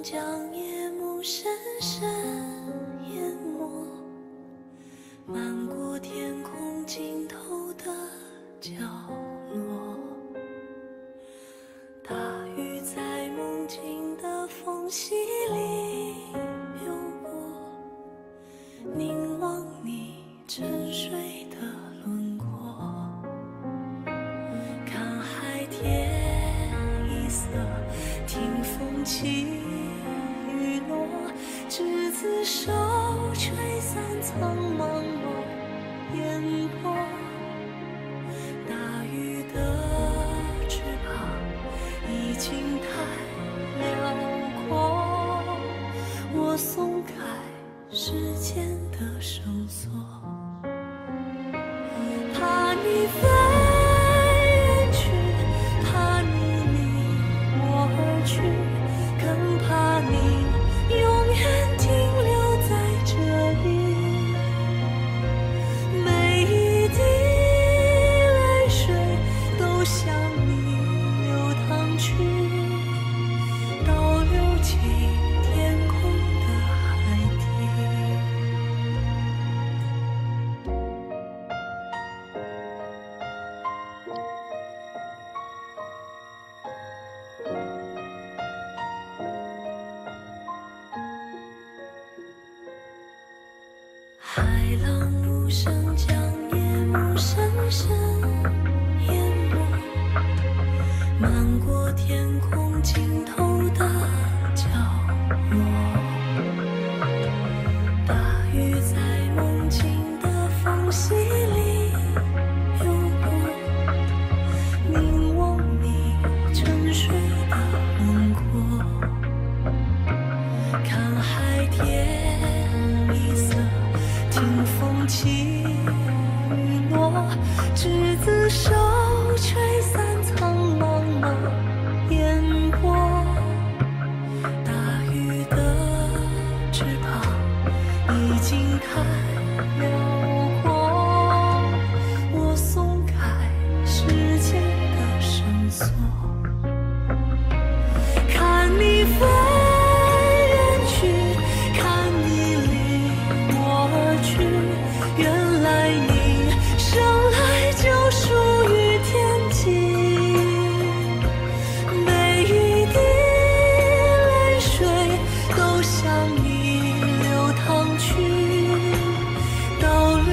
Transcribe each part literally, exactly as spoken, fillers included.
将夜幕深深淹没，漫过天空尽头的角落。大雨在梦境的缝隙里流过，凝望你沉睡的轮廓，看海天一色，听风起雨落，执子手，吹散苍茫茫烟波。大雨的翅膀已经太辽阔，我松开时间的绳索，怕你飞远去，怕你离我而去，更怕你永远停留在这里。每一滴泪水都向你流淌去，倒流进天空的海底。海浪无声将夜幕深深淹没，漫过天空尽头的角落。大雨在梦境的缝隙里流过，凝望你沉睡的轮廓，看海天一色，听风起雨落，执子手，吹散苍茫茫烟波。大雨的翅膀已经太辽阔，我松开时间的绳索，看你飞远去，看你离我而去，原来你生来就属于天际。每一滴泪水都向你流淌去，倒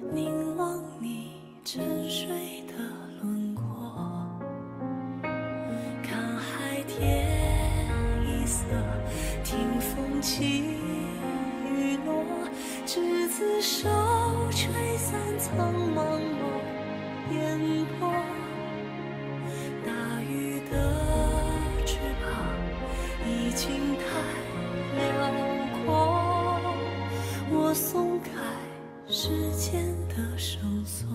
凝望你沉睡的轮廓，看海天一色，听风起雨落，执子手，吹散苍茫茫烟波。大雨的翅膀已经太辽阔，我松开时间的绳索，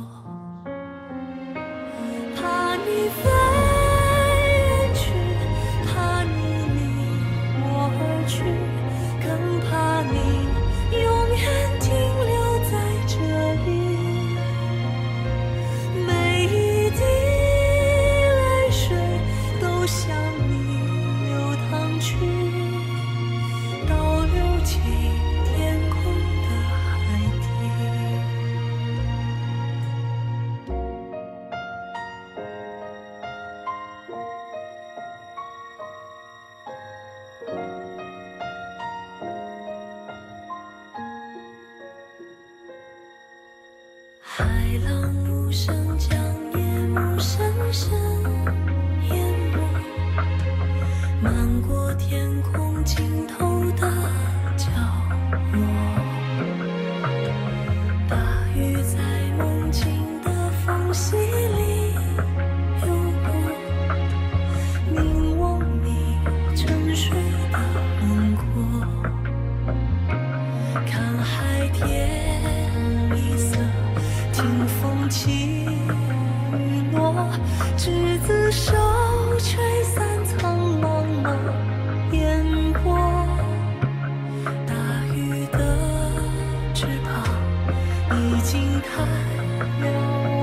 怕你飞远去，怕你离我而去，更怕你永远停留在这里。每一滴泪水都向你流淌去，倒流进天空的海底。海浪无声将夜幕深深淹没，漫过天空尽头的角落。大雨在梦境的缝隙里流过，凝望你沉睡的轮廓，看海天一色，听风起雨落，执子手，吹散苍茫茫烟波。大雨的翅膀已经太辽